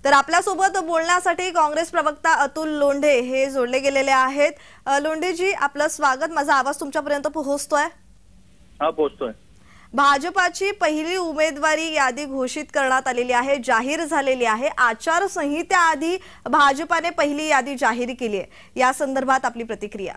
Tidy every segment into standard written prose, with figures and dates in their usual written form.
तर आपल्यासोबत बोलण्यासाठी काँग्रेस प्रवक्ता अतुल लोंढे हे जोडले गेलेले आहेत। लोंढेजी, आपलं स्वागत। माझा आवाज तुमच्यापर्यंत पोहोचतोय? हा, पोहोचतोय। भाजपाची पहिली उमेदवारी यादी घोषित करण्यात आलेली आहे, जाहीर झालेली आहे। आचारसंहितेआधी भाजपाने पहिली यादी जाहीर केली आहे, या संदर्भात आपली प्रतिक्रिया?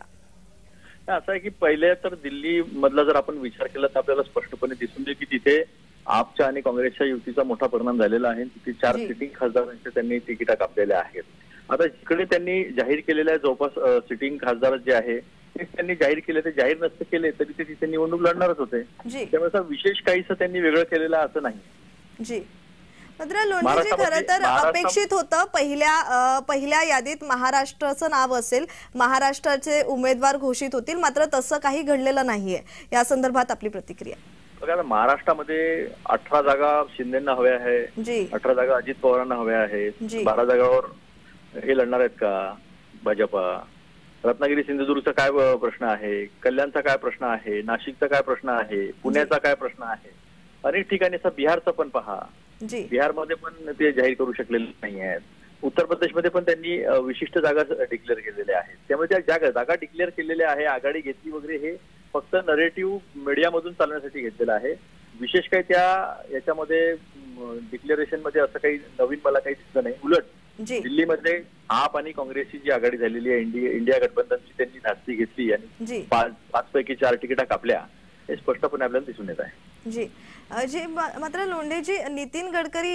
असं आहे की पहिले तर दिल्ली मधला जर आपण विचार केला तर आपल्याला स्पष्टपणे दिसून येईल की तिथे आपच्या आणि काँग्रेसच्या युतीचा मोठा परिणाम झालेला आहे। तिथे 4 सिटिंग खासदारांचे त्यांनी तिकिटा कापलेल्या आहेत। आता जिकडे त्यांनी जाहीर केलेल्या जवळपास सिटिंग खासदार जे आहे ते त्यांनी जाहीर केले, ते जाहीर नसते केले तरी ते तिथे निवडणूक लढणारच होते। त्यामुळे विशेष काहीच त्यांनी वेगळं केलेलं असं नाही। जी, मात्र लोंढेजी, खरं तर अपेक्षित होतं पहिल्या यादीत महाराष्ट्राचं नाव असेल, महाराष्ट्राचे उमेदवार घोषित होतील, मात्र तसं काही घडलेलं नाहीये। या संदर्भात आपली प्रतिक्रिया? बघा, महाराष्ट्रामध्ये 18 जागा शिंदेंना हव्या आहे, 18 जागा अजित पवारांना हव्या आहेत, 12 जागावर हे लढणार आहेत का भाजपा? रत्नागिरी सिंधुदुर्गचा काय प्रश्न आहे, कल्याणचा काय प्रश्न आहे, नाशिकचा काय प्रश्न आहे, पुण्याचा काय प्रश्न आहे, अनेक ठिकाणी बिहारचा पण पहा, बिहारमध्ये पण ते जाहीर करू शकलेले नाही आहेत। उत्तर प्रदेशमध्ये पण त्यांनी विशिष्ट जागा डिक्लेअर केलेल्या आहेत। त्यामुळे त्या जागा डिक्लेअर केलेल्या आहे, आघाडी घेतली वगैरे, हे फक्त नरेटिव्ह मीडियामधून चालण्यासाठी घेतलेलं आहे। विशेष काही याच्यामध्ये डिक्लेरेशन मध्ये असं काही नवीन मला काही दिसलं नाही। उलट दिल्लीमध्ये आप आणि काँग्रेसची जी आघाडी झालेली आहे, इंडिया गठबंधनची, त्यांनी धास्ती घेतली आणि 5 पैकी 4 तिकिटा कापल्या, हे स्पष्टपणे आपल्याला दिसून येत आहे। जी, मात्र लोंढेजी, नितीन गडकरी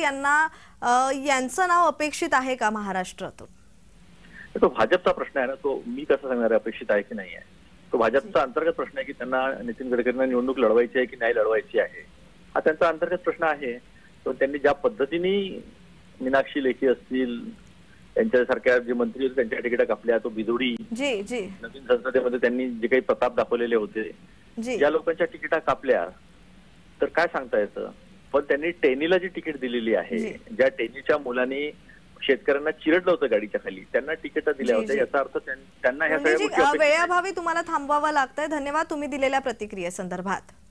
यांचं नाव अपेक्षित आहे का महाराष्ट्रातून? तो भाजपचा प्रश्न आहे ना, तो मी कसं सांगणार अपेक्षित आहे की नाही आहे? तो भाजपचा अंतर्गत प्रश्न आहे की त्यांना नितीन गडकरींना निवडणूक लढवायची आहे की नाही लढवायची आहे, हा त्यांचा अंतर्गत प्रश्न आहे। तो त्यांनी ज्या पद्धतीने मीनाक्षी लेखी असतील, त्यांच्यासारख्या जे मंत्री होते त्यांच्या तिकिटा कापल्या, तो बिदुडी, नवीन संसदेमध्ये त्यांनी जे काही प्रताप दाखवलेले होते, या लोकांच्या तिकिटा कापल्या, तर काय सांगता येतं? पण त्यांनी टेनीला जी तिकीट दिलेली आहे, ज्या टेनीच्या मुलांनी शेतकऱ्यांना चिरडलं होतं गाडीच्या खाली, त्यांना तिकीट दिल्या होत्या, याचा अर्थ त्यांना ह्या सगळ्या गोष्टी वेळेअभावी तुम्हाला थांबवावं लागतंय। धन्यवाद तुम्ही दिलेल्या प्रतिक्रियेसंदर्भात।